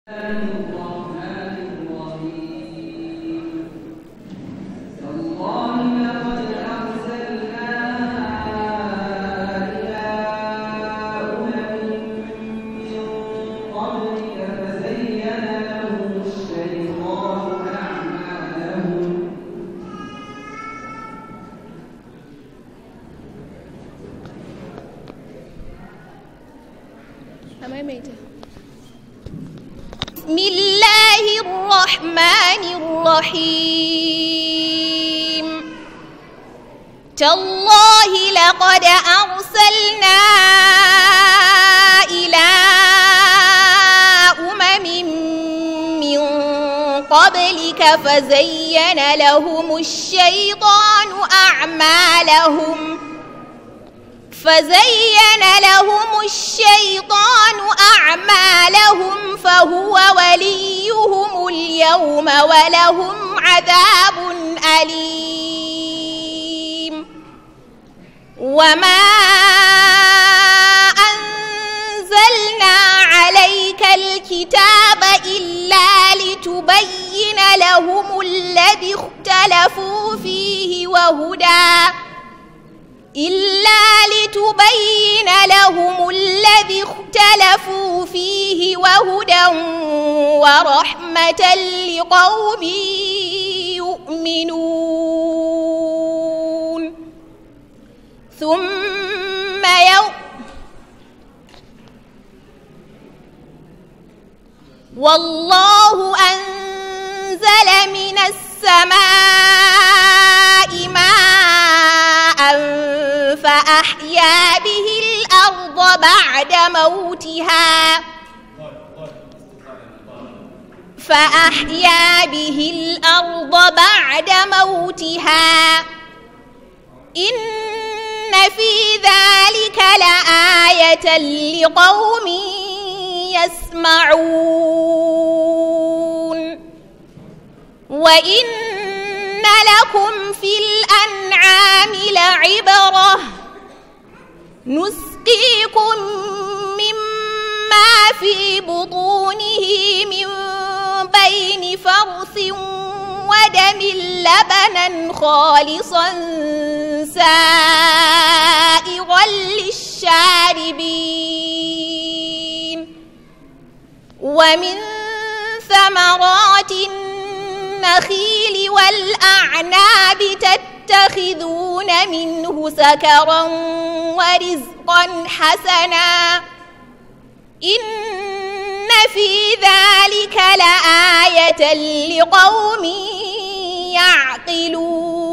بسم الله الرحمن الرحيم. تالله لقد أرسلنا إلى أمم من قبلك فزين لهم الشيطان أعمالهم فهو وليهم اليوم ولهم عذاب أليم. وما أنزلنا عليك الكتاب إلا لتبين لهم الذي اختلفوا فيه وهدى ورحمة لقوم يؤمنون. والله أنزل من السماء ماء فأحيا به الأرض بعد موتها إن في ذلك لآية لقوم يسمعون. وإن لكم في الأنعام لعبرة نسقيكم مما في بطونه من بين فرث ودم لبنا خالصا سائغا للشاربين ومن ثمرات النخيل والأعناب تتخذون منه سكرا ورزقا حسنا إن في ذلك لآية لقوم يعقلون.